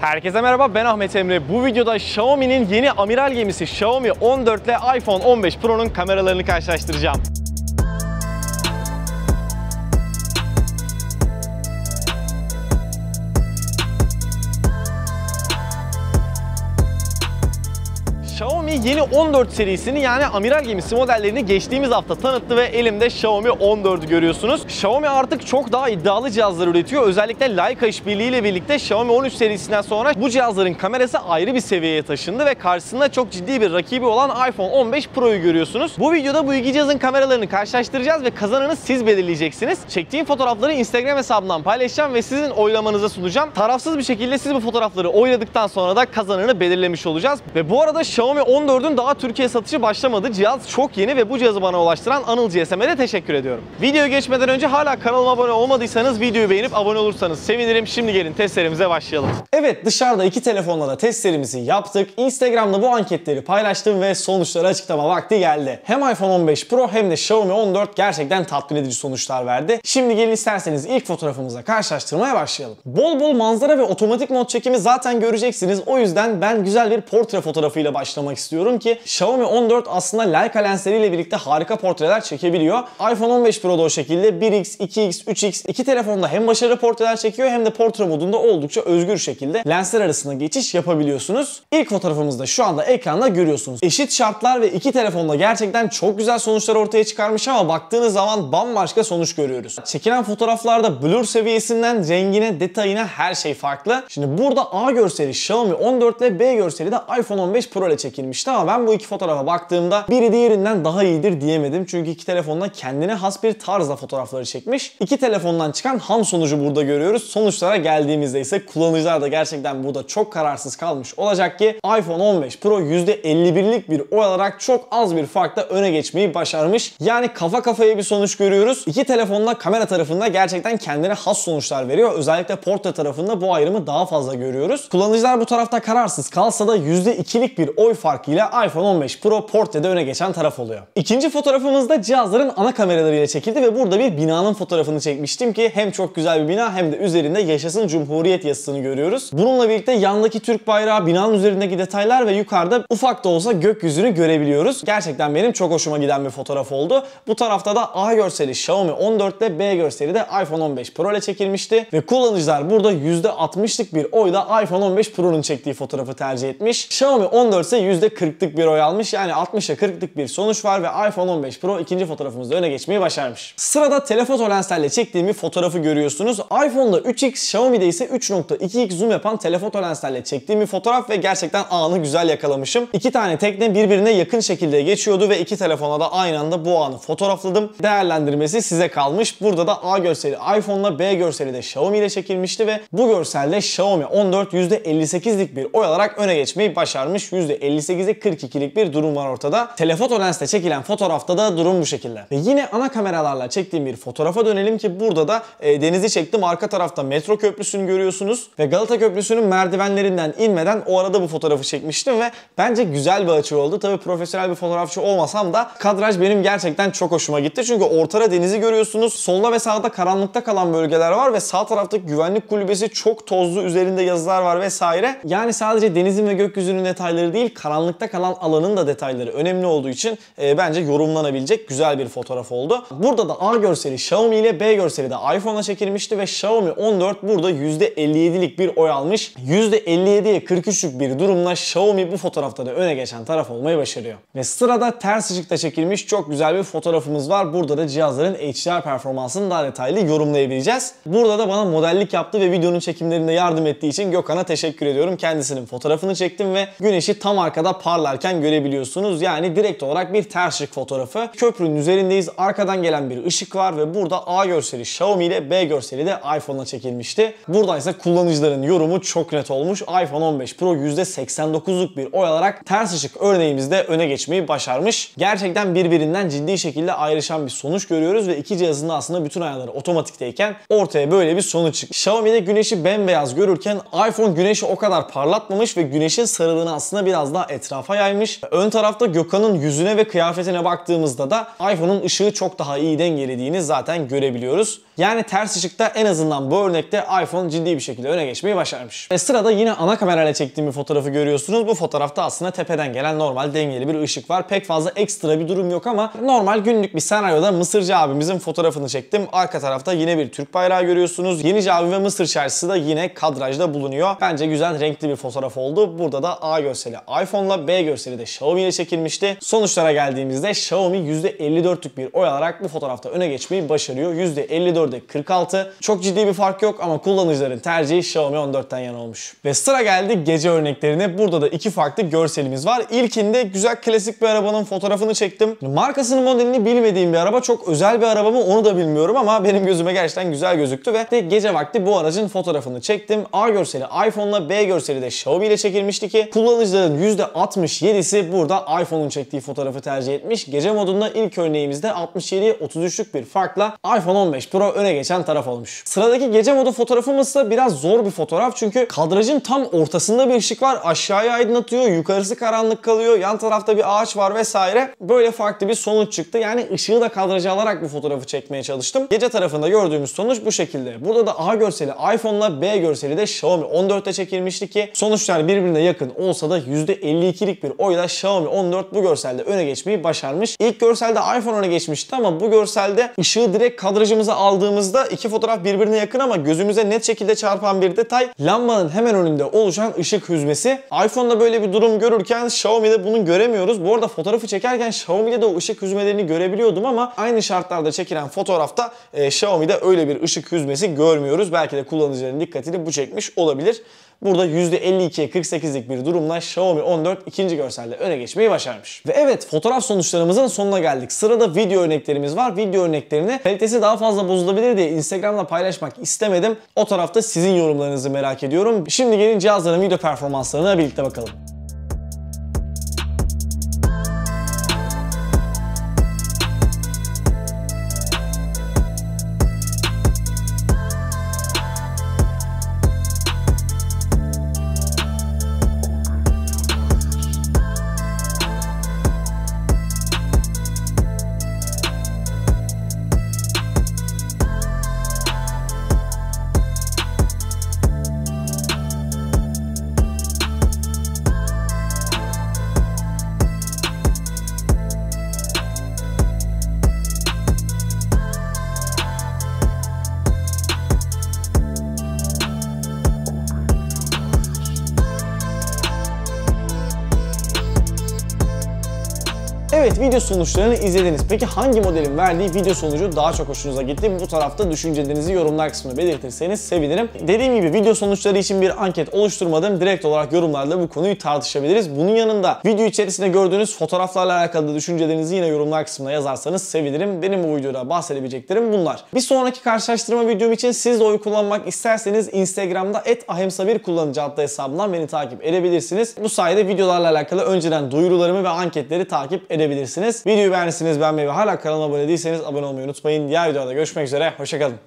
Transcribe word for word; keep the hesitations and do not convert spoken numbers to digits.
Herkese merhaba, ben Ahmet Emre. Bu videoda Xiaomi'nin yeni amiral gemisi Xiaomi on dört ile iPhone on beş Pro'nun kameralarını karşılaştıracağım. Xiaomi yeni on dört serisini yani amiral gemisi modellerini geçtiğimiz hafta tanıttı ve elimde Xiaomi on dördü görüyorsunuz. Xiaomi artık çok daha iddialı cihazlar üretiyor. Özellikle Leica işbirliği ile birlikte Xiaomi on üç serisinden sonra bu cihazların kamerası ayrı bir seviyeye taşındı ve karşısında çok ciddi bir rakibi olan iPhone on beş Pro'yu görüyorsunuz. Bu videoda bu iki cihazın kameralarını karşılaştıracağız ve kazananı siz belirleyeceksiniz. Çektiğim fotoğrafları Instagram hesabından paylaşacağım ve sizin oylamanıza sunacağım. Tarafsız bir şekilde siz bu fotoğrafları oyladıktan sonra da kazananı belirlemiş olacağız. Ve bu arada Xiaomi Xiaomi on dördün daha Türkiye satışı başlamadı. Cihaz çok yeni ve bu cihazı bana ulaştıran Anıl G S M'e de teşekkür ediyorum. Videoya geçmeden önce hala kanalıma abone olmadıysanız videoyu beğenip abone olursanız sevinirim. Şimdi gelin testlerimize başlayalım. Evet, dışarıda iki telefonla da testlerimizi yaptık. Instagram'da bu anketleri paylaştım ve sonuçları açıklama vakti geldi. Hem iPhone on beş Pro hem de Xiaomi on dört gerçekten tatmin edici sonuçlar verdi. Şimdi gelin isterseniz ilk fotoğrafımızla karşılaştırmaya başlayalım. Bol bol manzara ve otomatik mod çekimi zaten göreceksiniz. O yüzden ben güzel bir portre fotoğrafıyla başlamak istiyorum ki Xiaomi on dört aslında Leica lensleriyle birlikte harika portreler çekebiliyor. iPhone on beş Pro da o şekilde bir x, iki x, üç x iki telefonda hem başarılı portreler çekiyor hem de portre modunda oldukça özgür şekilde lensler arasında geçiş yapabiliyorsunuz. İlk fotoğrafımızda şu anda ekranda görüyorsunuz. Eşit şartlar ve iki telefonda gerçekten çok güzel sonuçlar ortaya çıkarmış ama baktığınız zaman bambaşka sonuç görüyoruz. Çekilen fotoğraflarda blur seviyesinden rengine, detayına her şey farklı. Şimdi burada A görseli Xiaomi on dört ile B görseli de iPhone on beş Pro ile çekilmişti ama ben bu iki fotoğrafa baktığımda biri diğerinden daha iyidir diyemedim. Çünkü iki telefonda kendine has bir tarzda fotoğrafları çekmiş. İki telefondan çıkan ham sonucu burada görüyoruz. Sonuçlara geldiğimizde ise kullanıcılar da gerçekten burada çok kararsız kalmış olacak ki iPhone on beş Pro yüzde elli birlik bir oy alarak çok az bir farkla öne geçmeyi başarmış. Yani kafa kafaya bir sonuç görüyoruz. İki telefonda kamera tarafında gerçekten kendine has sonuçlar veriyor. Özellikle portre tarafında bu ayrımı daha fazla görüyoruz. Kullanıcılar bu tarafta kararsız kalsa da yüzde ikilik bir oy farkıyla iPhone on beş Pro portrede öne geçen taraf oluyor. İkinci fotoğrafımızda cihazların ana kameralarıyla çekildi ve burada bir binanın fotoğrafını çekmiştim ki hem çok güzel bir bina hem de üzerinde Yaşasın Cumhuriyet yazısını görüyoruz. Bununla birlikte yandaki Türk bayrağı, binanın üzerindeki detaylar ve yukarıda ufak da olsa gökyüzünü görebiliyoruz. Gerçekten benim çok hoşuma giden bir fotoğraf oldu. Bu tarafta da A görseli Xiaomi on dört ile B görseli de iPhone on beş Pro ile çekilmişti ve kullanıcılar burada yüzde altmışlık bir oyla iPhone on beş Pro'nun çektiği fotoğrafı tercih etmiş. Xiaomi on dört ise yüzde kırklık bir oy almış. Yani altmışa kırklık bir sonuç var ve iPhone on beş Pro ikinci fotoğrafımızda öne geçmeyi başarmış. Sırada telefoto lenslerle çektiğim bir fotoğrafı görüyorsunuz. iPhone'da üç x, Xiaomi'de ise üç nokta iki x zoom yapan telefoto lenslerle çektiğim bir fotoğraf ve gerçekten anı güzel yakalamışım. İki tane tekne birbirine yakın şekilde geçiyordu ve iki telefona da aynı anda bu anı fotoğrafladım. Değerlendirmesi size kalmış. Burada da A görseli iPhone'la, B görseli de Xiaomi ile çekilmişti ve bu görselde Xiaomi on dört yüzde elli sekizlik bir oy alarak öne geçmeyi başarmış. yüzde elli sekize kırk ikilik bir durum var ortada. Telefoto lensle çekilen fotoğrafta da durum bu şekilde. Ve yine ana kameralarla çektiğim bir fotoğrafa dönelim ki burada da e, denizi çektim. Arka tarafta metro köprüsünü görüyorsunuz ve Galata Köprüsü'nün merdivenlerinden inmeden o arada bu fotoğrafı çekmiştim ve bence güzel bir açı oldu. Tabii profesyonel bir fotoğrafçı olmasam da kadraj benim gerçekten çok hoşuma gitti. Çünkü ortada denizi görüyorsunuz. Solda ve sağda karanlıkta kalan bölgeler var ve sağ taraftaki güvenlik kulübesi çok tozlu, üzerinde yazılar var vesaire. Yani sadece denizin ve gökyüzünün detayları değil, karanlıkta kalan alanın da detayları önemli olduğu için e, bence yorumlanabilecek güzel bir fotoğraf oldu. Burada da A görseli Xiaomi ile B görseli de iPhone'a çekilmişti ve Xiaomi on dört burada yüzde elli yedilik bir oy almış. yüzde elli yediye kırk üçlük bir durumla Xiaomi bu fotoğrafta da öne geçen taraf olmayı başarıyor. Ve sırada ters ışıkta çekilmiş çok güzel bir fotoğrafımız var. Burada da cihazların H D R performansını daha detaylı yorumlayabileceğiz. Burada da bana modellik yaptı ve videonun çekimlerinde yardım ettiği için Gökhan'a teşekkür ediyorum. Kendisinin fotoğrafını çektim ve güneşi tam arkada parlarken görebiliyorsunuz. Yani direkt olarak bir ters ışık fotoğrafı. Köprünün üzerindeyiz. Arkadan gelen bir ışık var ve burada A görseli Xiaomi ile B görseli de iPhone'a çekilmişti. Burada ise kullanıcıların yorumu çok net olmuş. iPhone on beş Pro yüzde seksen dokuzluk bir oy alarak ters ışık örneğimizde öne geçmeyi başarmış. Gerçekten birbirinden ciddi şekilde ayrışan bir sonuç görüyoruz ve iki cihazın da aslında bütün ayarları otomatikteyken ortaya böyle bir sonuç çıktı. Xiaomi'de güneşi bembeyaz görürken iPhone güneşi o kadar parlatmamış ve güneşin sarılığını aslında biraz daha etrafa yaymış. Ön tarafta Gökhan'ın yüzüne ve kıyafetine baktığımızda da iPhone'un ışığı çok daha iyi dengelediğini zaten görebiliyoruz. Yani ters ışıkta en azından bu örnekte iPhone ciddi bir şekilde öne geçmeyi başarmış. Ve sırada yine ana kamerayla çektiğim bir fotoğrafı görüyorsunuz. Bu fotoğrafta aslında tepeden gelen normal dengeli bir ışık var. Pek fazla ekstra bir durum yok ama normal günlük bir senaryoda Mısırcı abimizin fotoğrafını çektim. Arka tarafta yine bir Türk bayrağı görüyorsunuz. Yenice abi ve Mısır çarşısı da yine kadrajda bulunuyor. Bence güzel, renkli bir fotoğraf oldu. Burada da A görseli iPhone'la, B görseli de Xiaomi ile çekilmişti. Sonuçlara geldiğimizde Xiaomi yüzde elli dörtlük bir oy alarak bu fotoğrafta öne geçmeyi başarıyor. yüzde elli dörde kırk altı. Çok ciddi bir fark yok ama kullanıcıların tercihi Xiaomi on dörtten yana olmuş. Ve sıra geldi gece örneklerine. Burada da iki farklı görselimiz var. İlkinde güzel klasik bir arabanın fotoğrafını çektim. Markasının, modelini bilmediğim bir araba. Çok özel bir araba mı onu da bilmiyorum ama benim gözüme gerçekten güzel gözüktü ve de gece vakti bu aracın fotoğrafını çektim. A görseli iPhone'la, B görseli de Xiaomi ile çekilmişti ki kullanıcıların yüzde altmış yedisi burada iPhone'un çektiği fotoğrafı tercih etmiş. Gece modunda ilk örneğimizde altmış yediye otuz üçlük bir farkla iPhone on beş Pro öne geçen taraf olmuş. Sıradaki gece modu fotoğrafımız da biraz zor bir fotoğraf çünkü kadrajın tam ortasında bir ışık var. Aşağıya aydınlatıyor, yukarısı karanlık kalıyor, yan tarafta bir ağaç var vesaire. Böyle farklı bir sonuç çıktı. Yani ışığı da kadraja alarak bu fotoğrafı çekmeye çalıştım. Gece tarafında gördüğümüz sonuç bu şekilde. Burada da A görseli iPhone'la, B görseli de Xiaomi on dörtte çekilmişti ki sonuçlar birbirine yakın olsa da yüzde elli ikilik bir oyla Xiaomi on dört bu görselde öne geçmeyi başarmış. İlk görselde iPhone öne geçmişti ama bu görselde ışığı direkt kadrajımıza aldığımızda iki fotoğraf birbirine yakın ama gözümüze net şekilde çarpan bir detay lambanın hemen önünde oluşan ışık hüzmesi. iPhone'da böyle bir durum görürken Xiaomi'de bunu göremiyoruz. Bu arada fotoğrafı çekerken Xiaomi'de de o ışık hüzmelerini görebiliyordum ama aynı şartlarda çekilen fotoğrafta e, Xiaomi'de öyle bir ışık hüzmesi görmüyoruz. Belki de kullanıcıların dikkatini bu çekmiş olabilir. Burada yüzde elli ikiye kırk sekizlik bir durumla Xiaomi on dört ikinci görselde öne geçmeyi başarmış. Ve evet, fotoğraf sonuçlarımızın sonuna geldik. Sırada video örneklerimiz var. Video örneklerini kalitesi daha fazla bozulabilir diye Instagram'da paylaşmak istemedim. O tarafta sizin yorumlarınızı merak ediyorum. Şimdi gelin cihazların video performanslarına birlikte bakalım. Evet, video sonuçlarını izlediniz. Peki hangi modelin verdiği video sonucu daha çok hoşunuza gitti? Bu tarafta düşüncelerinizi yorumlar kısmına belirtirseniz sevinirim. Dediğim gibi video sonuçları için bir anket oluşturmadım. Direkt olarak yorumlarda bu konuyu tartışabiliriz. Bunun yanında video içerisinde gördüğünüz fotoğraflarla alakalı da düşüncelerinizi yine yorumlar kısmına yazarsanız sevinirim. Benim bu videoda bahsedebileceklerim bunlar. Bir sonraki karşılaştırma videom için siz de oy kullanmak isterseniz Instagram'da et ahemsabir kullanıcı adlı hesabından beni takip edebilirsiniz. Bu sayede videolarla alakalı önceden duyurularımı ve anketleri takip edebilirsiniz. Videoyu beğendiyseniz beğenmeyi ve hala kanalıma abone değilseniz abone olmayı unutmayın. Diğer videoda görüşmek üzere. Hoşça kalın.